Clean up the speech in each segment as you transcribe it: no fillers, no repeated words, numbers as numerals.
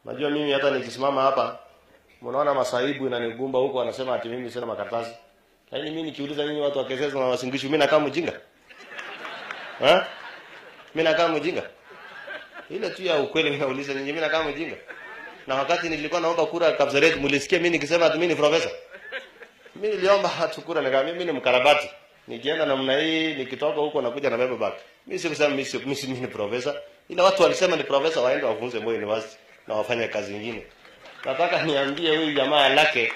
Najua mimi hata nikisimama hapa mnaona masaibu inanigumba huko, wanasema ati mimi sina makaratasi. Lakini mimi nikiuliza nyinyi watu wa Kesesa na Wasingishu, mimi nakaa mjinga? Mimi nakaa mjinga? Ile tu ya ukweli ninauliza nyinyi, mimi nakaa mjinga? Na wakati nilikuwa naomba kura Kapseret, mlisikia mimi nikisema ati mimi ni profesa? Mimi niliomba kura nikamwambia mimi ni mkarabati. Nikienda namna hii, nikitoka huko nakuja na beba back. Mimi sikusema mimi ni profesa. Ila watu walisema ni profesa, waende wafunze Moi University na wafanye kazi nyingine. Nataka niambie huyu jamaa lake,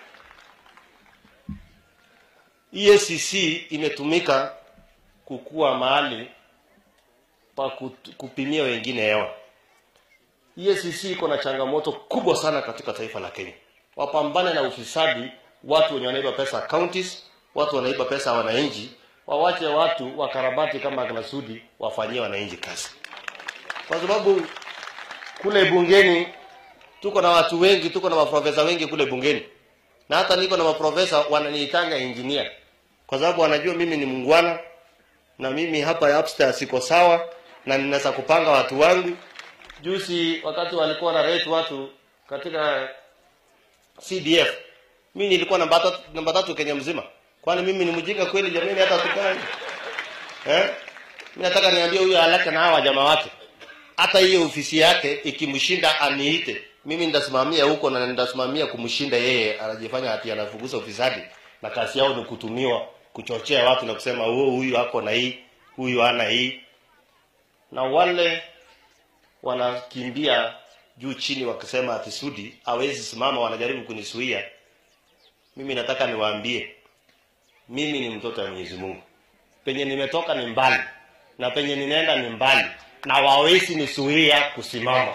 EACC imetumika kukua mahali pa kupimia wengine hewa. EACC iko na changamoto kubwa sana katika taifa la Kenya. Wapambane na ufisadi, watu wenye wanaiba pesa counties, watu wanaiba pesa wananchi, wawache watu wakarabati kama kina Sudi wafanyie wananchi kazi. Kwa sababu kule bungeni tuko na watu wengi, tuko na maprofesa wengi kule bungeni. Na hata niko na maprofesa wananiitanga engineer. Kwa sababu wanajua mimi ni mungwana na mimi hapa upstairs siko sawa na ninaweza kupanga watu wangu. Juzi wakati walikuwa na rate watu katika CDF, mimi nilikuwa namba 3 Kenya mzima. Kwani mimi ni mjinga kweli jamani hata tukani? Mimi nataka niambie huyu alaka na hawa jamaa wake, hata hiyo ofisi yake ikimshinda aniite. Mimi ndasimamia huko na ndasimamia kumshinda yeye, anajifanya ati anafukuza ufisadi na kazi yao ni kutumiwa kuchochea watu na kusema huyu hako na hii, huyu hana hii. Na wale wanakimbia juu chini wakisema ati Sudi hawezi simama, wanajaribu kunisuia. Mimi nataka niwaambie, mimi ni mtoto wa Mwenyezi Mungu. Penye nimetoka ni mbali na penye ninaenda ni mbali, na hawawezi nisuia kusimama.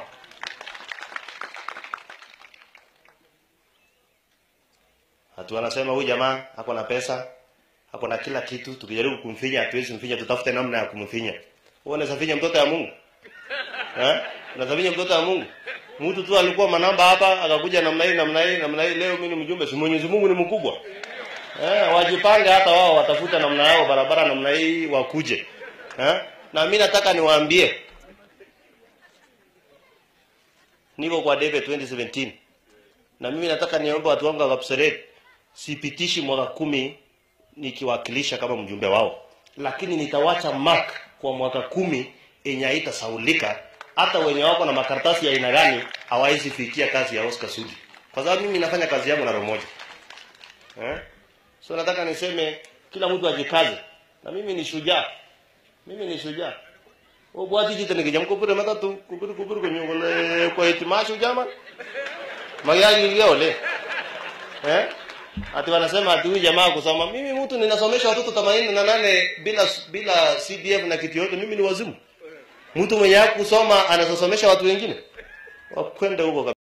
Hatu wanasema huyu jamaa hako na pesa, hako na kila kitu, tukijaribu kumfinya hatuwezi kumfinya, tutafute namna ya kumfinya. Wewe unaweza finya mtoto wa Mungu? Unaweza finya mtoto wa Mungu? Mtu tu alikuwa manamba hapa akakuja namna hii, leo mimi ni mjumbe, si Mwenyezi Mungu ni mkubwa. Wajipange hata wao watafuta namna yao barabara namna hii wakuje. Na mimi nataka niwaambie, niko kwa debe 2017. Na mimi nataka niombe watu wangu wa Kapseret, sipitishi mwaka 10 nikiwakilisha kama mjumbe wao. Lakini nitawacha mark kwa mwaka 10 yenye haitasaulika. Hata wenye wako na makaratasi ya aina gani hawawezi fikia kazi ya Oscar Sudi. Kwa sababu mimi nafanya kazi yangu na roho moja. So nataka niseme kila mtu ajikaze. Na mimi ni shujaa. Mimi ni shujaa. Bwati jita nikija mkupure matatu kupure kwenye kwa hitimasho jamaa. Magari niliole. Ati wanasema ati huyu jamaa kusoma. Mimi mtu ninasomesha watoto 88 bila CDF na kitu yote, mimi ni wazimu. Mtu mwenye kusoma anasomesha watu wengine. Wakwenda huko.